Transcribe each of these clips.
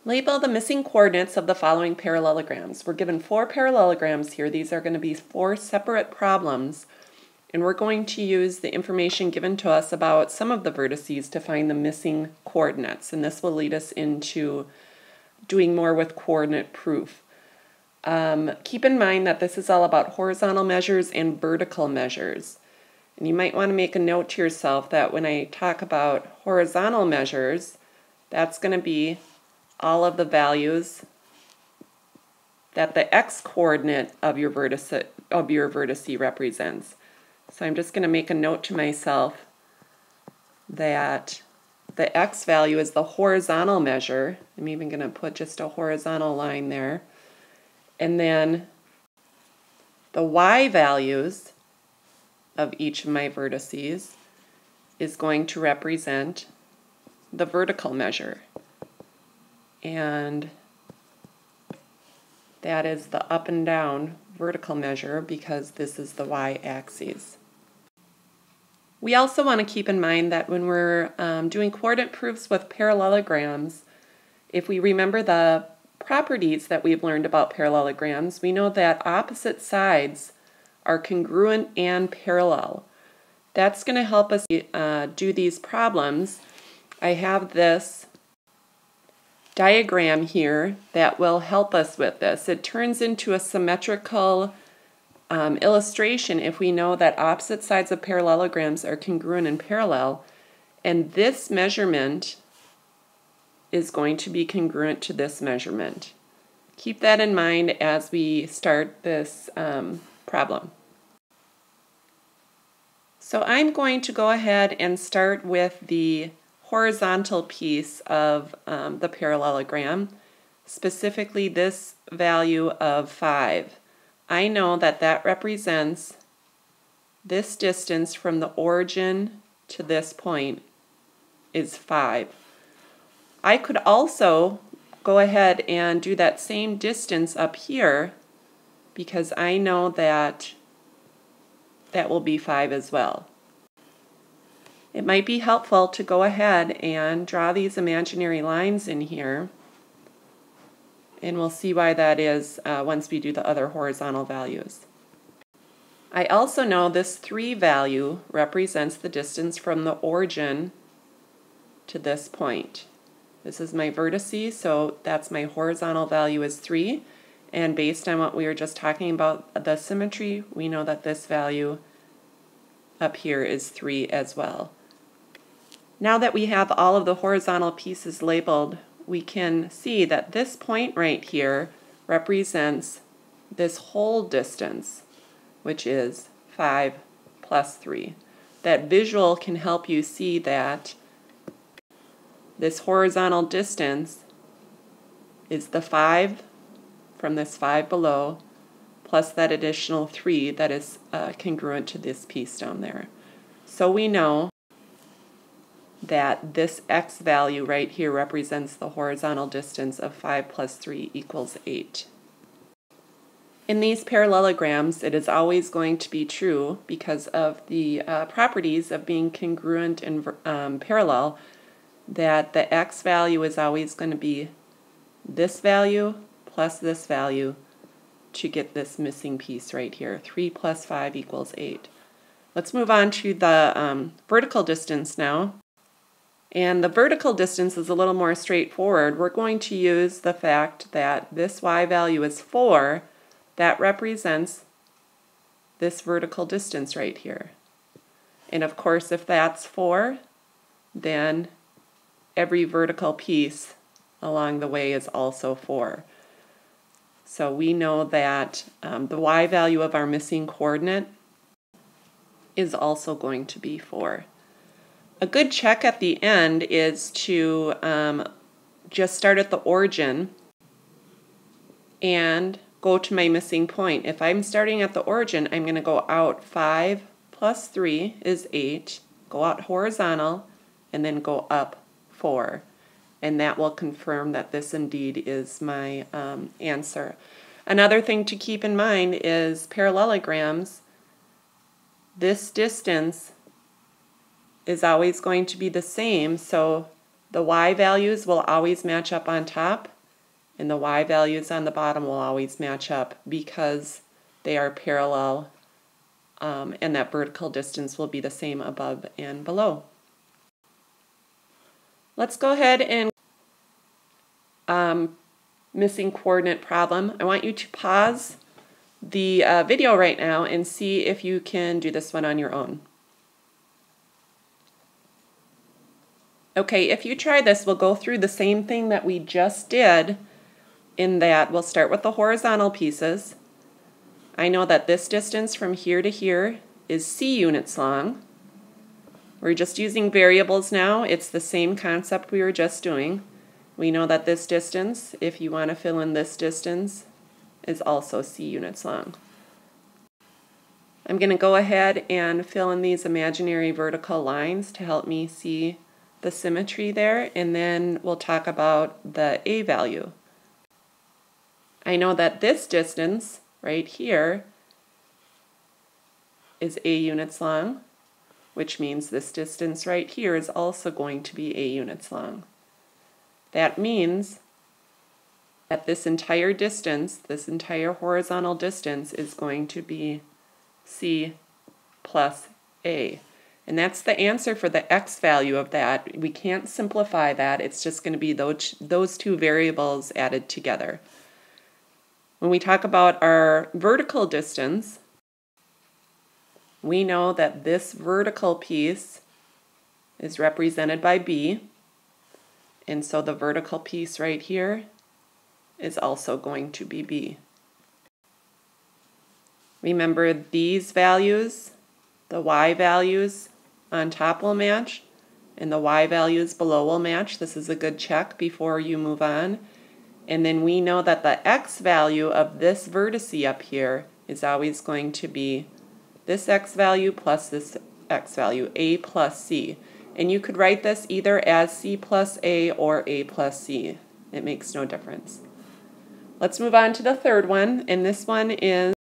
Label the missing coordinates of the following parallelograms. We're given 4 parallelograms here. These are going to be 4 separate problems, and we're going to use the information given to us about some of the vertices to find the missing coordinates, and this will lead us into doing more with coordinate proof. Keep in mind that this is all about horizontal measures and vertical measures. And you might want to make a note to yourself that when I talk about horizontal measures, that's going to be all of the values that the x-coordinate of your vertice represents. So I'm just going to make a note to myself that the x value is the horizontal measure. I'm even going to put just a horizontal line there. And then the y values of each of my vertices is going to represent the vertical measure. And that is the up and down vertical measure because this is the y-axis. We also want to keep in mind that when we're doing coordinate proofs with parallelograms, if we remember the properties that we've learned about parallelograms, we know that opposite sides are congruent and parallel. That's going to help us do these problems. I have this diagram here that will help us with this. It turns into a symmetrical illustration if we know that opposite sides of parallelograms are congruent and parallel, and this measurement is going to be congruent to this measurement. Keep that in mind as we start this problem. So I'm going to go ahead and start with the horizontal piece of the parallelogram, specifically this value of 5. I know that that represents this distance from the origin to this point is 5. I could also go ahead and do that same distance up here because I know that that will be 5 as well. It might be helpful to go ahead and draw these imaginary lines in here, and we'll see why that is once we do the other horizontal values. I also know this 3 value represents the distance from the origin to this point. This is my vertice, so that's my horizontal value is 3, and based on what we were just talking about, the symmetry, we know that this value up here is 3 as well. Now that we have all of the horizontal pieces labeled, we can see that this point right here represents this whole distance, which is 5 plus 3. That visual can help you see that this horizontal distance is the 5 from this 5 below plus that additional 3 that is congruent to this piece down there. So we know that this x value right here represents the horizontal distance of 5 plus 3 equals 8. In these parallelograms, it is always going to be true because of the properties of being congruent and parallel that the x value is always going to be this value plus this value to get this missing piece right here. 3 plus 5 equals 8. Let's move on to the vertical distance now. And the vertical distance is a little more straightforward. We're going to use the fact that this y value is 4. That represents this vertical distance right here. And of course, if that's 4, then every vertical piece along the way is also 4. So we know that the y value of our missing coordinate is also going to be 4. A good check at the end is to just start at the origin and go to my missing point. If I'm starting at the origin, I'm going to go out 5 plus 3 is 8, go out horizontal, and then go up 4. And that will confirm that this indeed is my answer. Another thing to keep in mind is parallelograms. This distance is always going to be the same, so the y values will always match up on top, and the y values on the bottom will always match up because they are parallel, and that vertical distance will be the same above and below. Let's go ahead and missing coordinate problem. I want you to pause the video right now and see if you can do this one on your own. Okay, if you try this, we'll go through the same thing that we just did, in that we'll start with the horizontal pieces. I know that this distance from here to here is c units long. We're just using variables now. It's the same concept we were just doing. We know that this distance, if you want to fill in this distance, is also c units long. I'm going to go ahead and fill in these imaginary vertical lines to help me see the symmetry there, and then we'll talk about the a value. I know that this distance right here is a units long, which means this distance right here is also going to be a units long. That means that this entire distance, this entire horizontal distance, is going to be c plus a. And that's the answer for the x value of that. We can't simplify that. It's just going to be those two variables added together. When we talk about our vertical distance, we know that this vertical piece is represented by b, and so the vertical piece right here is also going to be b. Remember, these values, the y values on top will match, and the y values below will match. This is a good check before you move on. And then we know that the x value of this vertice up here is always going to be this x value plus this x value, a plus c. And you could write this either as c plus a or a plus c. It makes no difference. Let's move on to the third one, and this one is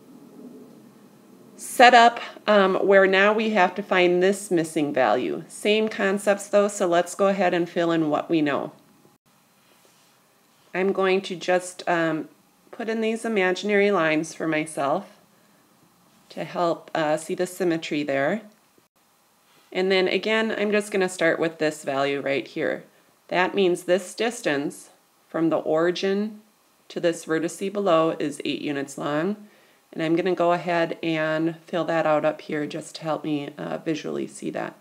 set up where now we have to find this missing value. Same concepts though, so let's go ahead and fill in what we know. I'm going to just put in these imaginary lines for myself to help see the symmetry there. And then again, I'm just going to start with this value right here. That means this distance from the origin to this vertice below is 8 units long. And I'm going to go ahead and fill that out up here just to help me visually see that.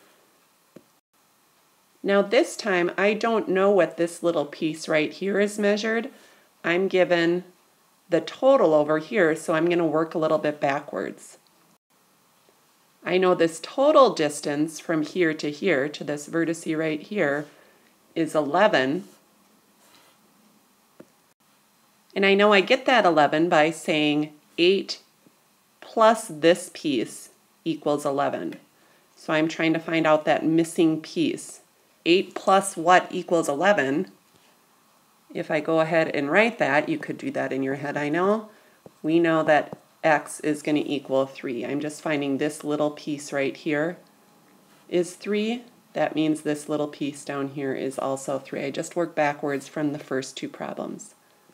Now this time, I don't know what this little piece right here is measured. I'm given the total over here, so I'm going to work a little bit backwards. I know this total distance from here, to this vertice right here, is 11. And I know I get that 11 by saying 8 plus this piece equals 11. So I'm trying to find out that missing piece. 8 plus what equals 11? If I go ahead and write that, you could do that in your head, I know. We know that x is going to equal 3. I'm just finding this little piece right here is 3. That means this little piece down here is also 3. I just worked backwards from the first two problems.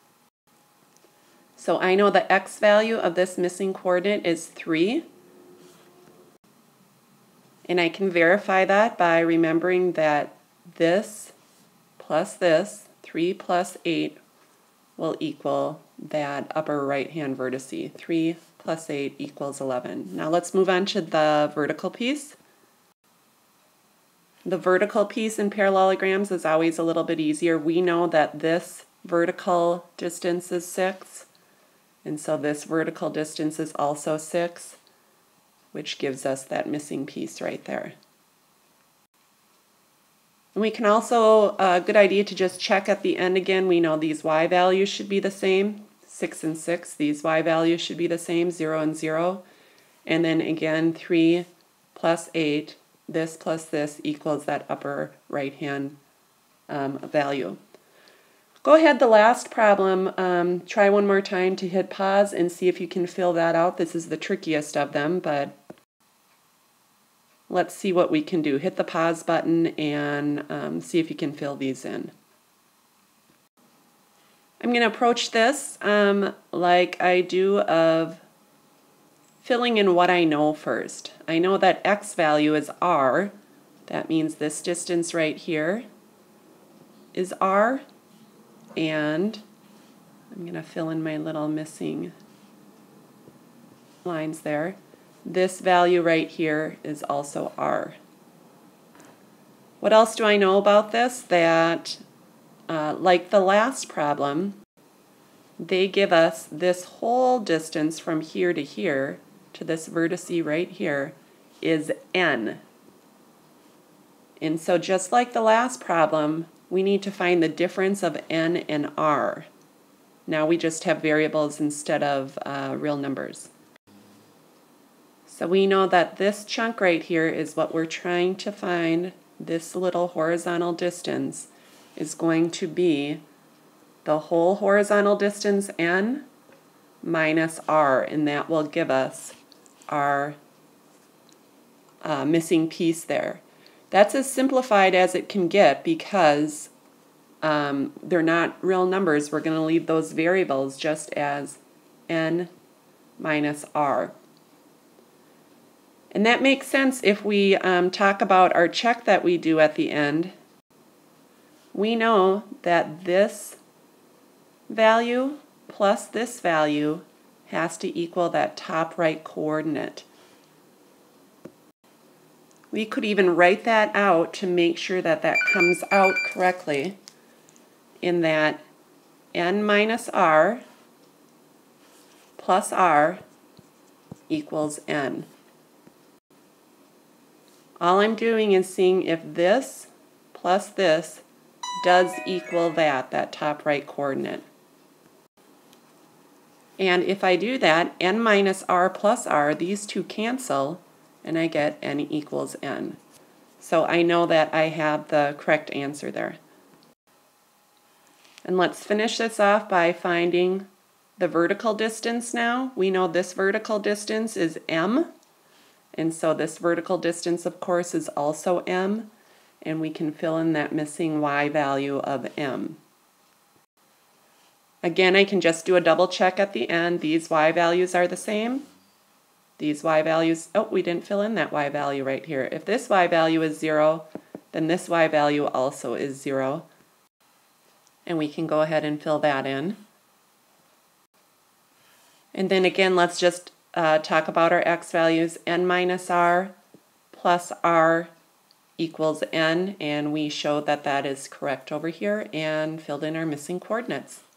So I know the x value of this missing coordinate is 3. And I can verify that by remembering that this plus this, 3 plus 8, will equal that upper right-hand vertice. 3 plus 8 equals 11. Now let's move on to the vertical piece. The vertical piece in parallelograms is always a little bit easier. We know that this vertical distance is 6. And so this vertical distance is also 6, which gives us that missing piece right there. And we can also, a good idea to just check at the end again, we know these y values should be the same, 6 and 6. These y values should be the same, 0 and 0. And then again, 3 plus 8, this plus this equals that upper right-hand value. Go ahead, the last problem, try one more time to hit pause and see if you can fill that out. This is the trickiest of them, but let's see what we can do. Hit the pause button and see if you can fill these in. I'm going to approach this like I do of filling in what I know first. I know that x value is r. That means this distance right here is r. And I'm going to fill in my little missing lines there. This value right here is also r. What else do I know about this? That like the last problem, they give us this whole distance from here to here, to this vertice right here, is n. And so just like the last problem, we need to find the difference of n and r. Now we just have variables instead of real numbers. So we know that this chunk right here is what we're trying to find. This little horizontal distance is going to be the whole horizontal distance n minus r, and that will give us our missing piece there. That's as simplified as it can get because they're not real numbers. We're going to leave those variables just as n minus r. And that makes sense if we talk about our check that we do at the end. We know that this value plus this value has to equal that top right coordinate. We could even write that out to make sure that that comes out correctly, in that n minus r plus r equals n. All I'm doing is seeing if this plus this does equal that top right coordinate. And if I do that, n minus r plus r, these two cancel, and I get n equals n. So I know that I have the correct answer there. And let's finish this off by finding the vertical distance now. We know this vertical distance is m. And so this vertical distance, of course, is also m, and we can fill in that missing y value of m. Again, I can just do a double check at the end. These y values are the same. These y values, oh, we didn't fill in that y value right here. If this y value is 0, then this y value also is 0. And we can go ahead and fill that in. And then again, let's just talk about our x values. N minus r plus r equals n, and we showed that that is correct over here and filled in our missing coordinates.